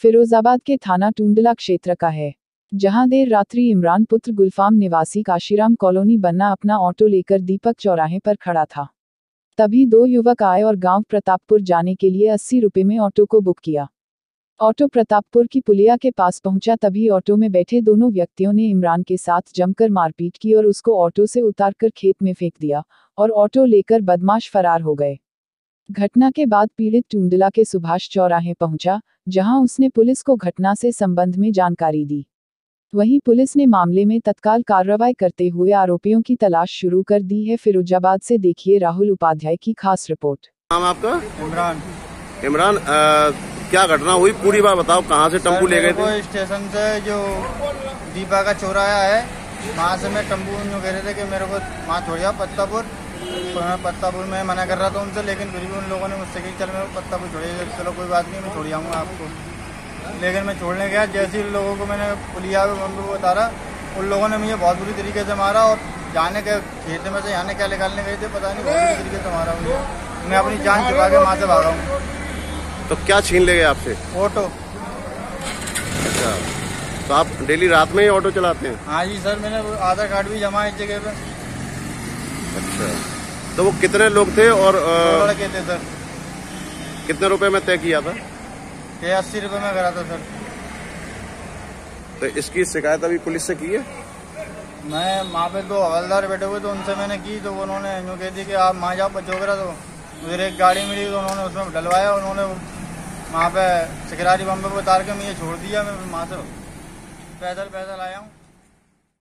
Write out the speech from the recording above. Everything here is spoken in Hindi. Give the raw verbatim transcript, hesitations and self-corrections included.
फिरोजाबाद के थाना टूंडला क्षेत्र का है, जहां देर रात्रि इमरान पुत्र गुलफाम निवासी काशीराम कॉलोनी बन्ना अपना ऑटो लेकर दीपक चौराहे पर खड़ा था। तभी दो युवक आए और गांव प्रतापपुर जाने के लिए अस्सी रुपये में ऑटो को बुक किया। ऑटो प्रतापपुर की पुलिया के पास पहुंचा, तभी ऑटो में बैठे दोनों व्यक्तियों ने इमरान के साथ जमकर मारपीट की और उसको ऑटो से उतारकर खेत में फेंक दिया और ऑटो लेकर बदमाश फरार हो गए। घटना के बाद पीड़ित टूंडला के सुभाष चौराहे पहुंचा, जहां उसने पुलिस को घटना से संबंध में जानकारी दी। वहीं पुलिस ने मामले में तत्काल कार्रवाई करते हुए आरोपियों की तलाश शुरू कर दी है। फिरोजाबाद से देखिए राहुल उपाध्याय की खास रिपोर्ट। नाम आपका? इमरान। इमरान, आ, क्या घटना हुई पूरी बात बताओ। कहाँ से टेम्पू ले गए थे? स्टेशन से जो दीपा का चौराहा है, वहाँ से मैं टेम्पू कह रहे थे कि मेरे को वहाँ छोड़िया पत्तापुर। तो मैं पत्तापुर में मना कर रहा था उनसे, लेकिन फिर भी उन लोगों ने मुझसे कही चल मैं पत्तापुर छोड़िए। चलो कोई बात नहीं, मैं छोड़ आऊँगा आपको। लेकिन मैं छोड़ने गया, जैसे ही लोगों को मैंने पुलिया को उतारा, उन लोगों ने मुझे बहुत बुरी तरीके से मारा और जाने के खेत में से यहाँ क्या निकालने गए थे पता नहीं, बहुत बुरी तरीके से मारा मुझे। मैं अपनी जान छुपा के वहाँ से भागा हूँ। तो क्या छीन ले गए आपसे? ऑटो। अच्छा, तो आप डेली रात में ही ऑटो चलाते हैं? हाँ जी सर, मैंने आधार कार्ड भी जमा है इस जगह पे। अच्छा, तो वो कितने लोग थे और दो लड़के थे सर। कितने रुपए में तय किया था? ये अस्सी रुपए में करा था सर। तो इसकी शिकायत अभी पुलिस से की है? मैं वहाँ पे दो हवलदार बैठे हुए तो उनसे मैंने की, तो उन्होंने यूँ कह दी कि आप वहाँ जाओ पचोकरा। तो फिर एक गाड़ी मिली तो उन्होंने उसमें डलवाया, उन्होंने वहाँ पे सिकरारी बम्बे को उतार के मुझे छोड़ दिया। मैं वहाँ से पैदल पैदल आया हूँ।